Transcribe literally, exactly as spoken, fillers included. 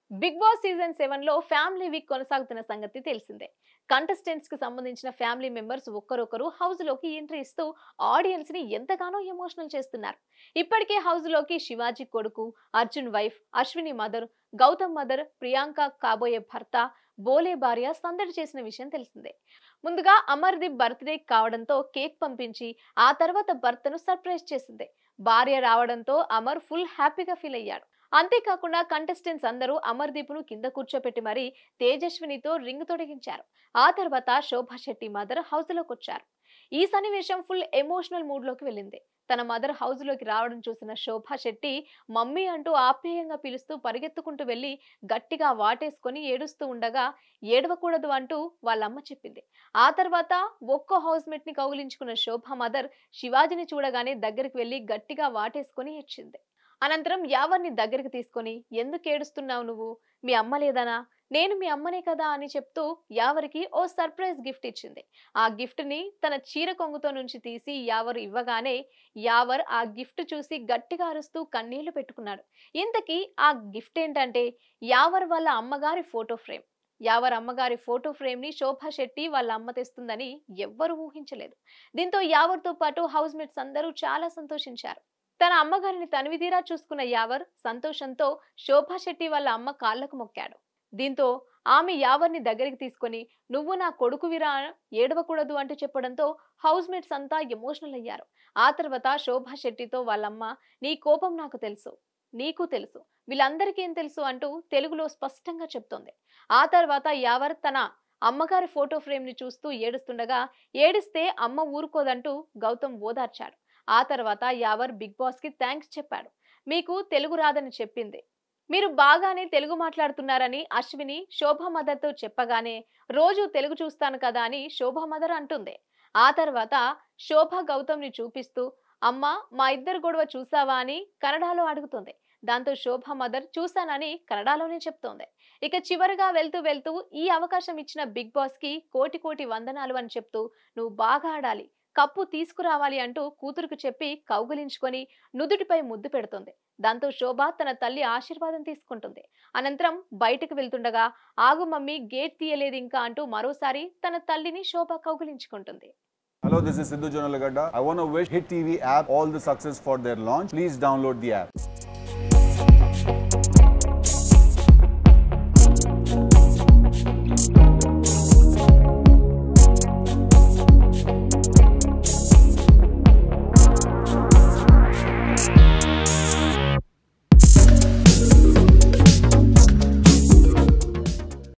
Big Boss season seven లో family week కొనసాగుతున్న సంగతి తెలిసిందే. కంటెస్టెంట్స్ కి సంబంధించిన ఫ్యామిలీ మెంబర్స్ ఒక్కరొకరు హౌస్ లోకి ఎంట్రీ ఇస్తూ ఆడియన్స్ ని ఎంతగానో ఎమోషనల్ చేస్తున్నారు. ఇప్పటికే హౌస్ లోకి శివాజీ కొడుకు, Arjun wife, Ashwini mother, Gautam mother, Priyanka కాబోయే భర్త, బోలే భార్య సందడి చేసిన విషయం తెలిసిందే. ముందుగా అమర్దీప్ బర్త్డే కావడంతో కేక్ పంపించి ఆ తర్వాత భర్తను సర్ప్రైజ్ చేసింది. భార్య రావడంతో అమర్ ఫుల్ హ్యాపీగా ఫీల్ అయ్యాడు. అంతేకాకుండా కంటెస్టెంట్స్ అందరూ అమర్దీప్ ను కింద కూర్చోపెట్టి మరీ తేజస్వినితో రింగ్ తొడిగించారు. ఆ తర్వాత శోభా శెట్టి మదర్ హౌస్ లోకి వచ్చారు. ఈ సన్నివేశం ఫుల్ ఎమోషనల్ మూడ్ లోకి వెళ్ళింది. తన మదర్ హౌస్ లోకి రావడం చూసిన శోభా శెట్టి మమ్మీ అంటూ ఆప్యాయంగా పిలుస్తూ పరిగెత్తుకుంటూ వెళ్లి గట్టిగా వాటేసుకొని ఏడుస్తూ ఉండగా ఏడవకూడదు అంటూ వాళ్ళమ్మ చెప్పింది. ఆ తర్వాత ఒక్కో హౌస్ మేట్ ని కౌగిలించుకున్న శోభా మదర్ శివాజీని చూడగానే దగ్గరికి వెళ్లి గట్టిగా వాటేసుకొని ఏడ్చింది. అనంతరం యావర్ని దగ్గరికి తీసుకొని ఎందుకు ఏడుస్తున్నావు నువ్వు, మీ అమ్మ లేదనా, నేను మీ అమ్మనే కదా అని చెప్తూ యావరికి ఓ సర్ప్రైజ్ గిఫ్ట్ ఇచ్చింది. ఆ గిఫ్ట్ ని తన చీర కొంగుతో నుంచి తీసి యావర్ ఇవ్వగానే యావర్ ఆ గిఫ్ట్ చూసి గట్టిగా అరుస్తూ కన్నీళ్లు పెట్టుకున్నాడు. ఇంతకీ ఆ గిఫ్ట్ ఏంటంటే యావర్ వాళ్ళ అమ్మగారి ఫోటో ఫ్రేమ్. యావర్ అమ్మగారి ఫోటో ఫ్రేమ్ ని శోభా శెట్టి వాళ్ళ అమ్మ తెస్తుందని ఎవ్వరూ ఊహించలేదు. దీంతో యావర్తో పాటు హౌస్ మేట్స్ అందరూ చాలా సంతోషించారు. తన అమ్మగారిని తనివిదీరా చూసుకున్న యావర్ సంతోషంతో శోభా శెట్టి వాళ్ళ అమ్మ కాళ్లకు మొక్కాడు. దీంతో ఆమె యావర్ని దగ్గరికి తీసుకొని నువ్వు నా కొడుకువిరా, ఏడవకూడదు అంటూ చెప్పడంతో హౌస్ మేట్స్ అంతా ఎమోషనల్ అయ్యారు. ఆ తర్వాత శోభా శెట్టితో వాళ్ళమ్మ నీ కోపం నాకు తెలుసు, నీకు తెలుసు, వీళ్ళందరికీ ఏం తెలుసు అంటూ తెలుగులో స్పష్టంగా చెప్తోంది. ఆ తర్వాత యావర్ తన అమ్మగారి ఫోటో ఫ్రేమ్ ని చూస్తూ ఏడుస్తుండగా ఏడిస్తే అమ్మ ఊరుకోదంటూ గౌతమ్ ఓదార్చాడు. ఆ తర్వాత యావర్ బిగ్ బాస్ కి థ్యాంక్స్ చెప్పాడు. మీకు తెలుగు రాదని చెప్పింది, మీరు బాగానే తెలుగు మాట్లాడుతున్నారని అశ్విని శోభా మదర్ తో చెప్పగానే రోజు తెలుగు చూస్తాను కదా అని శోభా మదర్ అంటుంది. ఆ తర్వాత శోభా గౌతమ్ ని చూపిస్తూ అమ్మ మా ఇద్దరు గొడవ చూసావా అని కన్నడలో అడుగుతుంది. దాంతో శోభా మదర్ చూశానని కన్నడలోనే చెప్తోంది. ఇక చివరిగా వెళ్తూ వెళ్తూ ఈ అవకాశం ఇచ్చిన బిగ్ బాస్ కి కోటి కోటి వందనాలు అని చెప్తూ నువ్వు బాగా ఆడాలి, కప్పు తీసుకురావాలి అంటూ కూతురుకు చెప్పి కౌగిలించుకొని నుదుటిపై ముద్దు పెడుతుంది. దాంతో శోభ తన తల్లి ఆశీర్వాదం తీసుకుంటుంది. అనంతరం బయటకు వెళ్తుండగా ఆగు మమ్మీ గేట్ తీయలేదు ఇంకా అంటూ మరోసారి తన తల్లిని శోభ కౌగిలించుకుంటుంది. Hello, this is Sidhu Jonalagadda. I want to wish Hit T V app all the success for their launch. Please download the app.